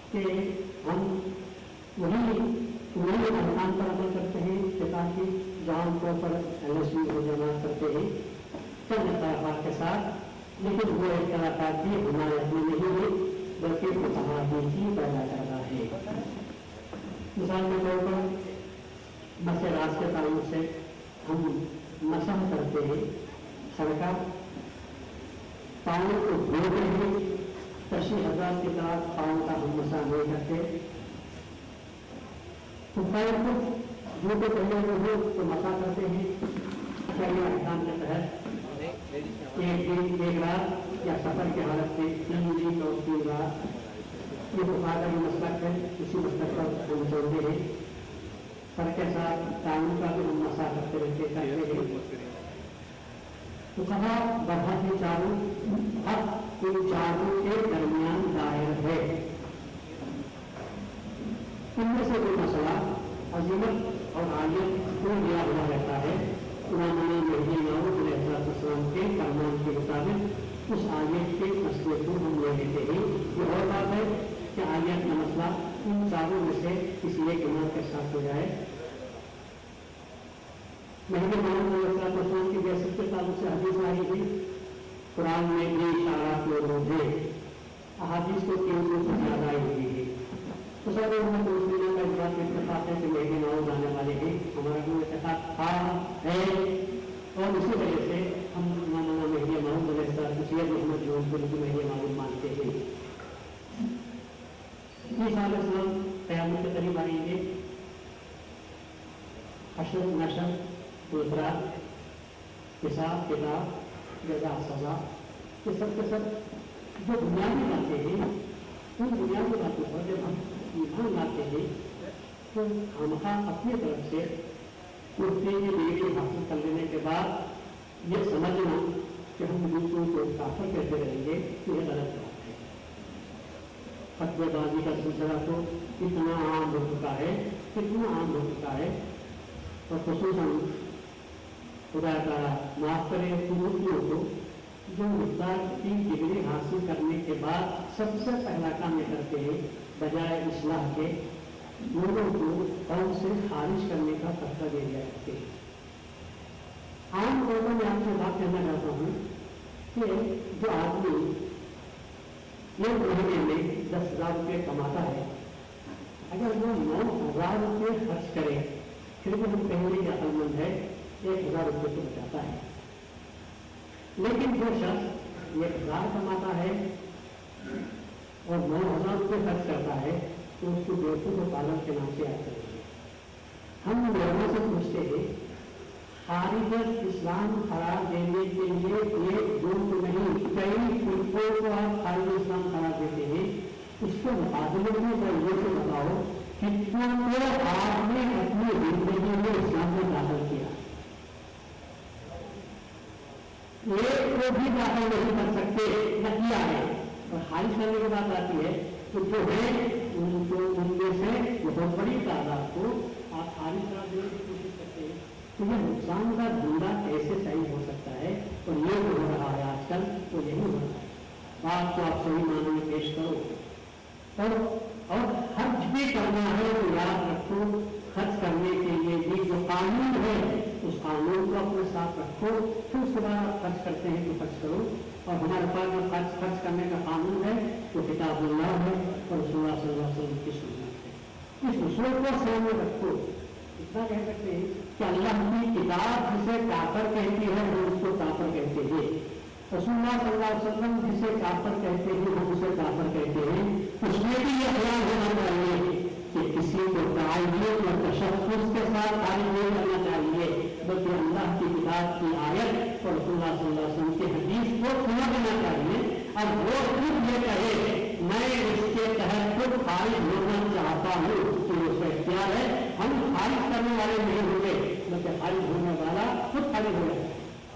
کہ ہم وہی ارکان پر عمل کرتے ہیں کہ تاکہ جو عام طور پر LSU ہو جماعت کرتے ہیں چند اختلافات کے ساتھ، لیکن وہ اختلافات بھی ہمارے اپنے نہیں ہے بلکہ متحادی پیدا کر رہا ہے۔ مثال کے طور پر مس راز کے تعلق سے ہم مسح کرتے ہیں، سڑکا پاؤں کو دھوتے ہیں، تشریح حضرات کی طرح پاؤں کا ہم مسح نہیں کرتے۔ پیر کو جو تو پہلے وہ تو مسا کرتے ہیں، شرعی احکام کے تحت ایک دن ایک رات یا سفر کی حالت میں 3 دن اور 3 رات، یہ فقہاء کا مسلک ہے، اسی مسلک پر ہم چلتے ہیں۔ سر کے ساتھ تعین کا بھی ہم مسا کرتے رہتے ہیں۔ فقہاء بہت ہی چاروں حق ان چاروں کے درمیان دائر ہے۔ ان میں سے کوئی مسئلہ عظیمت اور عالیت کو دیا ہوا رہتا ہے، امام مہدی موعود علیہ السلام کے فرمان کے مطابق اس عالیت کے مسئلے کو ہم لے لیتے ہیں۔ یہ اور بات ہے کہ عالیت کا مسئلہ ان چاروں میں سے کسی ایک امام کے ساتھ ہو جائے۔ مہدی موعود علیہ السلام کی بعثت کے تعلق سے حدیث آئی تھی، قرآن میں یہ اشارات موجود ہیں، احادیث کو 300 سے زیادہ آئی ہوئی ہے۔ تو سب محمد رسول اللہ کا اس بات کا اتفاق ہے کہ مہدی موعود آنے والے ہیں، ہمارا کوئی اتفاق تھا ہے، اور اسی وجہ سے ہم مولانا مہدی موعود علیہ السلام سید محمد جو مہدی موعود مانتے ہیں۔ عیسیٰ علیہ السلام قیامت کے قریب آئیں گے، حشر نشر دوسرا حساب کتاب جزا سزا، یہ سب کے سب جو بنیادی باتیں ہیں ان بنیادی باتوں پر جب ہم ایمان لاتے ہیں تو ہم اپنی طرف سے کرسی کی ڈگری حاصل کر لینے کے بعد یہ سمجھنا کہ ہم دوسروں کو کافر کہتے رہیں گے کہ یہ غلط بات ہے۔ فتوی بازی کا سلسلہ تو اتنا عام ہو چکا ہے، اتنا عام ہو چکا ہے، اور خصوصاً خدا تعالیٰ معاف کرے مفتیوں کو جو مقدار کی ڈگری حاصل کرنے کے بعد سب سے پہلا کام یہ کرتے ہیں بجائے اصلاح کے لوگوں کو قوم سے خارج کرنے کا فتویٰ دے دیا کرتے ہیں۔ عام طور پر میں آپ سے بات کہنا چاہتا ہوں کہ جو آدمی ایک مہینے میں 10,000 روپئے کماتا ہے، اگر وہ 9,000 روپئے خرچ کرے پھر بھی ہم کہیں گے کہ عقل مند ہے، 1,000 روپئے تو بچاتا ہے۔ لیکن جو شخص 1,000 کماتا ہے اور 9,000 روپئے خرچ کرتا ہے تو اس کو بیوقوف و پاگل کے نام سے یاد کریں گے۔ ہم لوگوں سے پوچھتے ہیں خارج اسلام قرار دینے کے لیے ایک گروپ نہیں کئی فرقوں کو آپ خارج اسلام قرار دیتے ہیں، اس کے مقابلے میں یہ تو بتاؤ کتنے آپ نے اپنی زندگی میں اسلام میں داخل کیا؟ ایک کو بھی داخل نہیں کر سکتے نہ کیا ہے، اور خارج کرنے کی بات آتی ہے تو جو ہے ان میں سے بہت بڑی تعداد کو آپ خارج کرا دینے کی کوشش کرتے ہیں، تو یہ نقصان کا دھندا کیسے صحیح ہو سکتا ہے؟ اور یہ جو ہو رہا ہے آج کل تو یہی ہو رہا ہے۔ بات کو آپ صحیح معنی میں پیش کرو، اور خرچ بھی کرنا ہے تو یاد رکھو خرچ کرنے کے لیے بھی جو قانون ہے اس قانون کو اپنے ساتھ رکھو، پھر اس کے بعد آپ خرچ کرتے ہیں تو خرچ کرو۔ اور ہمارے پاس جو خرچ کرنے کا قانون ہے وہ کتاب اللہ ہے اور رسول اللہ صلی اللہ علیہ وسلم کی سنت ہے، اس اصول کو سامنے رکھو۔ اتنا کہہ سکتے ہیں کہ اللہ کی کتاب جسے کافر کہتی ہے ہم اس کو کافر کہتے ہیں، رسول اللہ صلی اللہ علیہ وسلم جسے کافر کہتے ہیں ہم اسے کافر کہتے ہیں۔ اس میں بھی یہ خیال ہونا چاہیے کہ کسی کو تعین اور تشخص کے ساتھ تعین نہیں کرنا چاہیے، بلکہ اللہ کی کتاب کی آیت اور رسول اللہ صلی اللہ علیہ وسلم کی حدیث کو سمجھنا چاہیے۔ اب وہ خود یہ کہے میں اس کے تحت خود خارج ہونا چاہتا ہوں تو اس کا اختیار ہے، ہم خارج کرنے والے نہیں ہوں گے بلکہ خارج ہونے والا خود خارج ہو جائے۔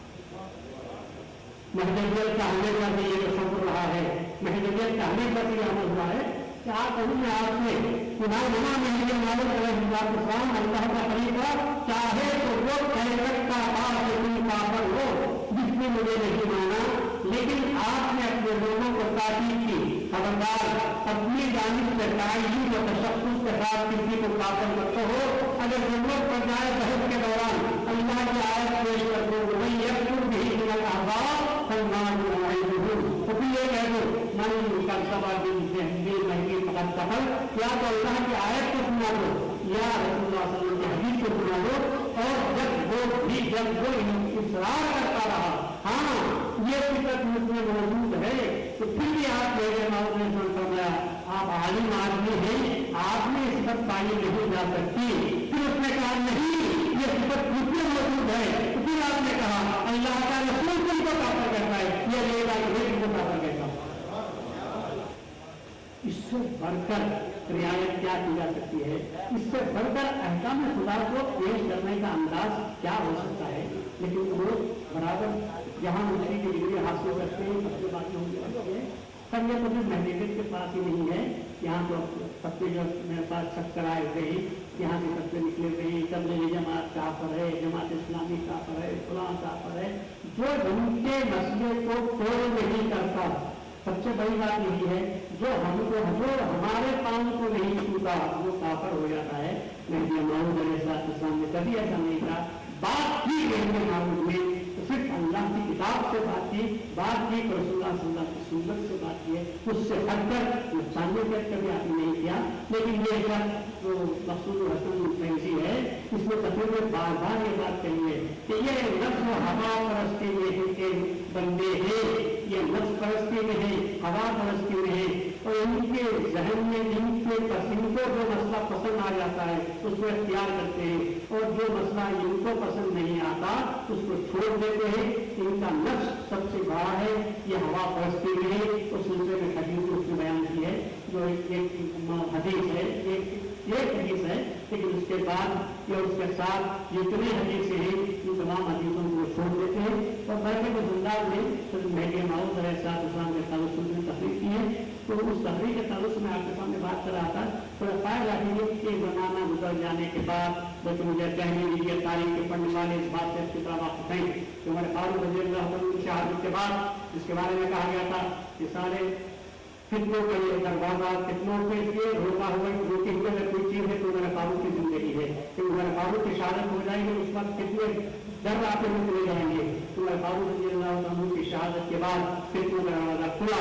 محدودیت کا ہمیں پر بھی یہ تصور رہا ہے، محدودیت کا ہمیں پر بھی عمل ہوا ہے کہ آپ میں آپ سے امام مہدی موعود علیہ السلام اللہ کا طریقہ چاہے تو وہ کہہ سکتا آپ تم کافر ہو جس نے مجھے نہیں مانا، لیکن آپ نے اپنے لوگوں کو تاکید کی खबरदार अपनी जानिब से तायीन और तशख्खुस के साथ किसी को काफिर मत कहो। अगर जरूरत पड़ जाए बहस के दौरान अल्लाह की आयत पेश कर दो, वही यकफुर बिही मिनल अहबाब फन्नारु मौइदुहु, तो फिर ये कह दो मन कज़्ज़बा बिल-महदी फ़क़द कफ़र, या तो अल्लाह की आयत को सुना दो या रसूलुल्लाह सल्लल्लाहु अलैहि वसल्लम की हदीस को सुना दो। और जब वो इसरार करता रहा, हाँ ये फितरत मुझमें मौजूद है, तो फिर भी आप मेरे माउद ने फरमाया आप आलिम आदमी हैं, आप में सिफत पाई नहीं जा सकती। फिर उसने कहा नहीं ये सिफत मुझमें मौजूद है, तो फिर आपने कहा अल्लाह का रसूल तुमको काफिर कहता है, ये लेगा ये तुमको काफिर कहता है। इससे बढ़कर रियायत क्या की जा सकती है, इससे बढ़कर अहकाम खुदा को पेश करने का अंदाज क्या हो सकता है। लेकिन वो बराबर जहाँ मुफ्ती की डिग्री हासिल करते हैं सबसे बातें होंगी है, पर ये कभी मैनेजमेंट के पास ही नहीं है। यहाँ तो सबके जो मेरे पास चक्कर आए हुए ही, यहाँ से सबसे निकले हुए ही, तबलीगी जमात कहाँ पर है, जमात इस्लामी कहाँ पर है, फलां कहाँ पर है, जो उनके मसले को तोड़ नहीं करता। सबसे बड़ी बात यही है, जो हमारे पाँव को नहीं छूता वो काफिर हो जाता है। मेहदी मौऊद अलैहिस्सलाम ने कभी ऐसा नहीं कहा। बात की मेहदी मौऊद में तो सिर्फ अल्लाह की किताब से बात की रसूलुल्लाह सल्लल्लाहु अलैहि वसल्लम की सुन्नत से बात की है, उससे हटकर नुकसानियत कभी आपने नहीं किया। लेकिन ये जो मकसूद हसन फैंसी है, इसमें तस्वीर में बार बार ये बात कही है कि ये नफ्स हवा परस्ती में के बंदे हैं, ये नफ्स परस्ती में है, हवा परस्ती में है, और इनके जहन में इनको जो मसला पसंद आ जाता है उसको इख्तियार करते हैं, और जो मसला इनको पसंद नहीं आता उसको छोड़ देते हैं। इनका नफ्स सबसे बड़ा है, ये हवा परस्ती में है। उस सिलसिले में हदीस उसने बयान की है, जो एक हदीस है, एक हदीस है, लेकिन उसके बाद या उसके साथ जितने हदीसें हैं इन तमाम हदीसों को छोड़ देते हैं। और बैठे को जिंदार ने मेहदी मौऊद अलैहिस्सलाम के ताल्लुक से तहरीर की है, तो उस तहरीर के ताल्लुक में आपके सामने बात कर रहा था। थोड़ा फायदा है कि जमाना गुजर जाने के बाद बल्कि मुझे कहने लीजिए तारीख के पढ़ने वाले इस बात से अच्छी तरह वाकिफ हैं कि हमारे फारूक रज़ियल्लाहु अन्हु की शहादत के बाद जिसके बारे में कहा गया था कि सारे फितनों के लिए दरवाजा फितनों के लिए रोका हुआ जो कि अगर कोई चीज है तो मेरे फारूक की जिंदगी है, तो मेरे फारूक की शहादत हो जाएगी उस वक्त कितने डर आपके में चले जाएंगे। तो मेरे फारूक रज़ियल्लाहु अन्हु की शहादत के बाद फितनों का दरवाजा खुला।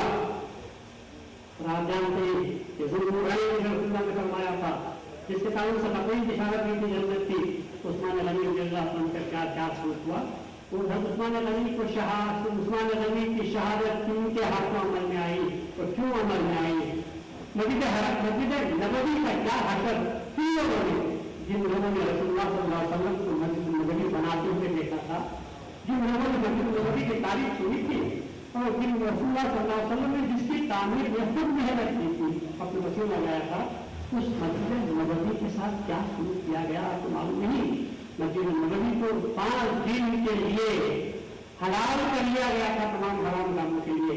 आप जानते हैं कि रसूलुल्लाह ने फरमाया था जिसके कारण से अपनी की शहादत की जरूरत थी, उस्मान गनी रज़ियल्लाहु अन्हु का क्या सूरत हुआ। तो उस्मान गनी की शहादत उनके हाथों अमल में आई, तो क्यों अमल में आई? मस्जिद नबवी का क्या हसर तीन लोगों ने, जिन लोगों ने रसूलुल्लाह सल्लल्लाहु अलैहि वसल्लम को मस्जिद नबवी बनाते हुए देखा था, जिन लोगों ने मस्जिद नबवी की तारीफ सुनी थी, और जिन रसूलुल्लाह सल्लल्लाहु अलैहि वसल्लम ने जिसकी तामीर में खुद मेहनत की थी, अपने वसीला लगाया था, उस मस्जिद नबवी के साथ क्या शुरू किया गया आपको मालूम नहीं। मस्जिद नबवी को 5 दिन के लिए हलाल कर लिया गया था तमाम हराम कामों के लिए।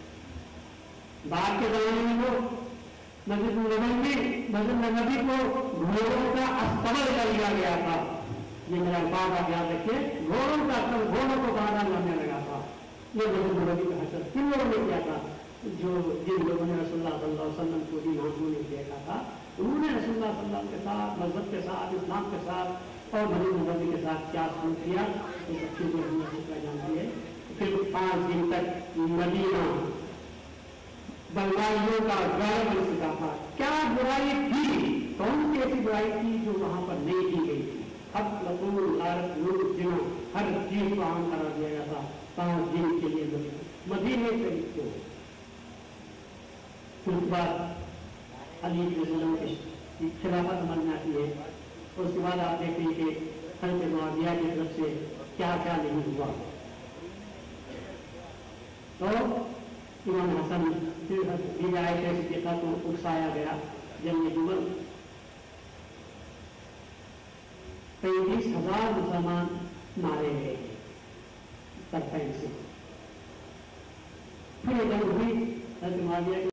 बाद के जमाने में तो मस्जिद नबवी को घोड़ों का अस्तबल कर लिया गया था। ये मेरा बात आप याद रखिए, घोड़ों का अस्तबल, घोड़ों को बांधा जाने लगा था। ये मस्जिद नबवी का हसर किन लोगों ने किया था? जिन लोगों ने रसूलुल्लाह सल्लल्लाहु अलैहि वसल्लम को दिन आंखों ने देखा था, उन्होंने रसूलुल्लाह सल्लल्लाहु अलैहि वसल्लम के साथ, मजहब के साथ, इस्लाम के साथ और मस्जिद नबवी के साथ क्या शुरू किया, ये सब चीजें हमें जानती है। फिर 5 दिन तक मदीना बंगालियों का गौरव बन चुका था। क्या बुराई थी? कौन सी ऐसी बुराई थी जो वहां पर नहीं की गई थी? हक लकूल आरत नूर जिना हर चीज को आम करा दिया गया था 5 दिन के लिए मदीने से निकले। फिर उसके बाद अली रज़ियल्लाहु अन्हु की खिलाफत अमल में आती है। उसके बाद आप देखते हैं कि हज़रत मुआविया की तरफ से क्या क्या नहीं हुआ। तो इमाम हसन फिर आयशा सिद्दीक़ा को उकसाया गया। जब ये जुमल 35,000 मुसलमान मारे गए तरफैन से। फिर जंग हुई, हज़रत मुआविया